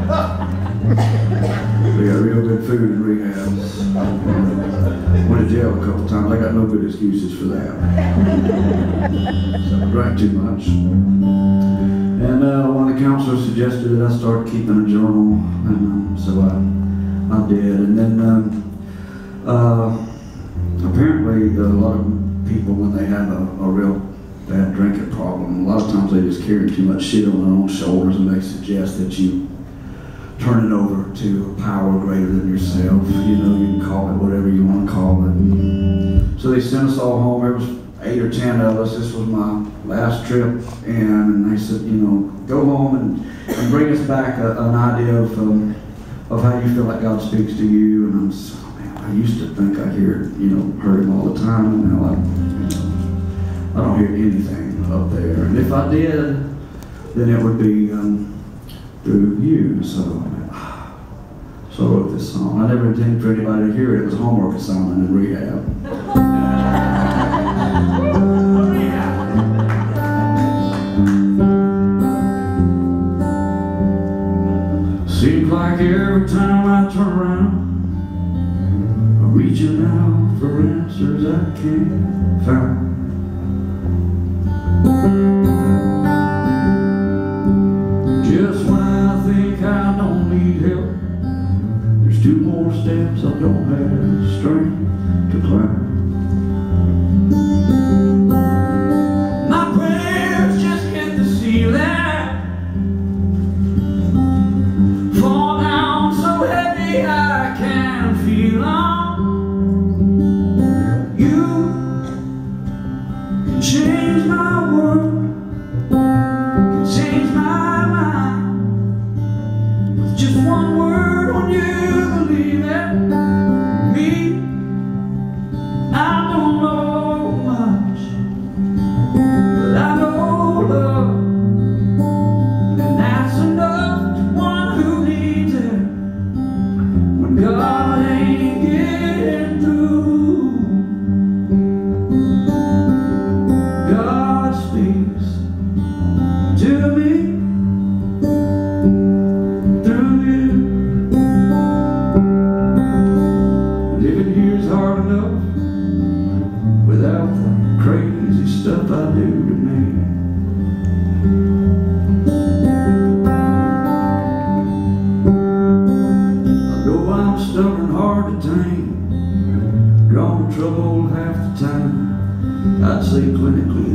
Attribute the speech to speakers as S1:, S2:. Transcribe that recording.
S1: We got real good food in rehab. Went to jail a couple times. I got no good excuses for that. So I drank too much. And one of the counselors suggested that I start keeping a journal, and so I did. And then apparently a lot of people, when they have a real bad drinking problem, a lot of times they just carry too much shit on their own shoulders, and they suggest that you turn it over to a power greater than yourself. You know, you can call it whatever you want to call it. So they sent us all home. There was 8 or 10 of us. This was my last trip in, and they said, you know, go home and bring us back an idea of how you feel like God speaks to you. And I'm so, man, I used to think I heard him all the time, and now I don't hear anything up there. And if I did, then it would be through you. So I wrote this song. I never intended for anybody to hear it. It was a homework assignment in rehab. Seems like every time I turn around, I'm reaching out for answers I can't find. Just when I think I don't need help, there's 2 more steps I don't have strength to climb. My prayers just hit the ceiling, fall down so heavy I can't feel them. You can change my world, can change my mind, with just one word when you believe it. Me, I don't know much, but I know love, and that's enough to one who needs it when God ain't getting through. God speaks to me through you. Living here's hard enough without the crazy stuff I do to me. I know I'm stubborn, hard to tame, drawn to trouble half the time. I'd say clinically